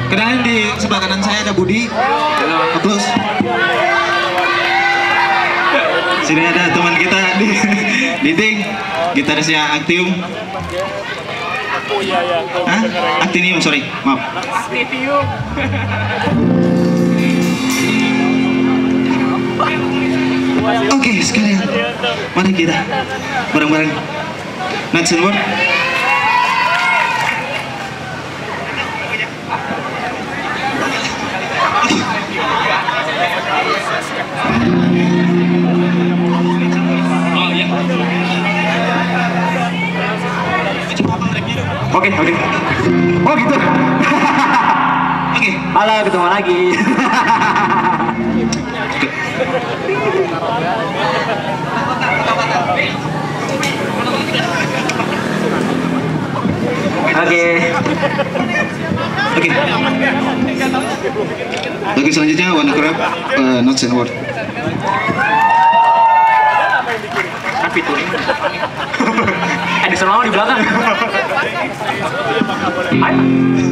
Kenalin, di sebelah kanan saya ada Budi. Halo. Plus. Sini ada teman kita Diding, gitarisnya Actium. Hah? Actinium, sorry, maaf. Actinium. Oke, sekalian. Mari kita bareng-bareng. Nights and Word. Oke. Oh gitu. Oke. Halo, ketemu lagi. Oke. Lagu selanjutnya Wanna Crab, Notes and Word. Tapi tuh. Ada seorang di belakang. Ayo.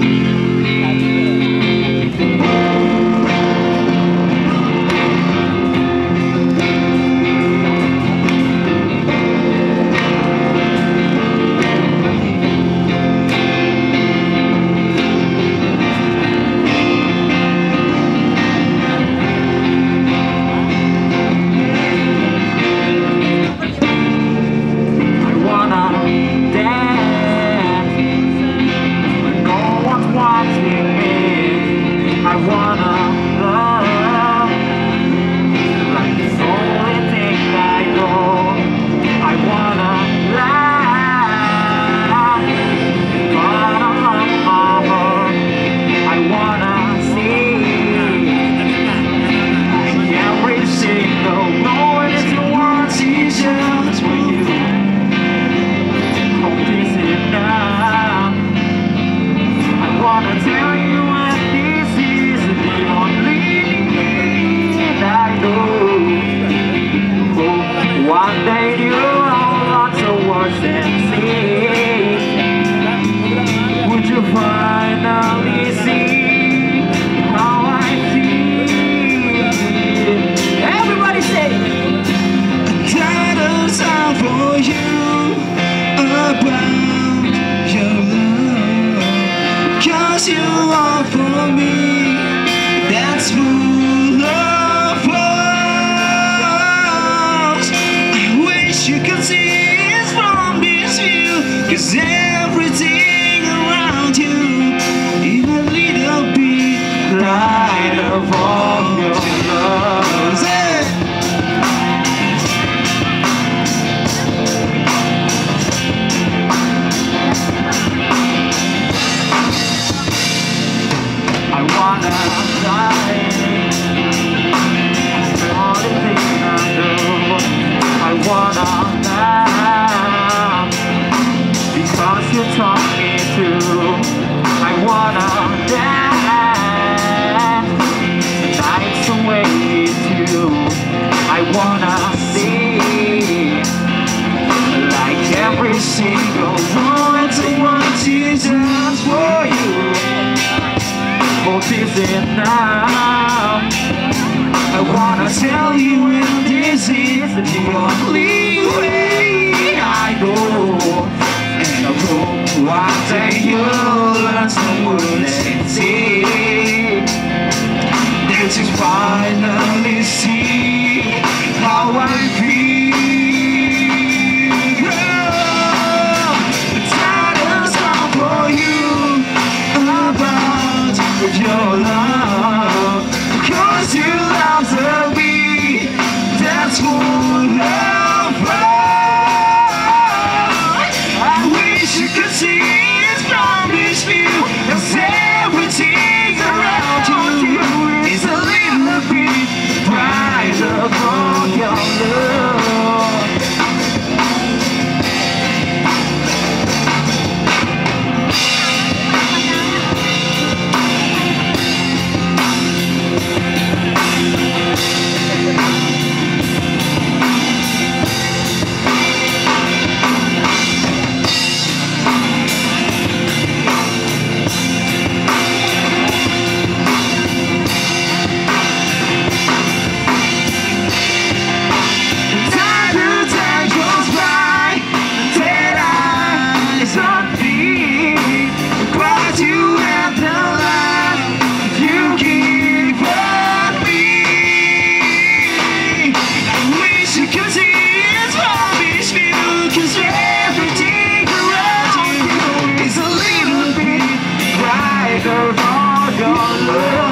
One day you'll hold on to words and see. Would you finally see how I feel? Everybody say, I'm tired of time for you about your love, 'cause you are for me. That's who love was. I wish you could see it from this view, 'cause everything around you is a little bit lighter from your love. Say, I wanna die. All the things I do, I wanna die. Because you taught me to. I wanna dance the nights away too. I wanna see like every single moment I want to dance for you. What is it now? I wanna tell you if this is the only way I go. And I hope one day you'll learn some words and see that you finally see how I feel. The time is come for you about your love, 'cause you love me. That's what love was. I wish you could see it from this view, 'cause everything around you is a little bit brighter from your love. your love.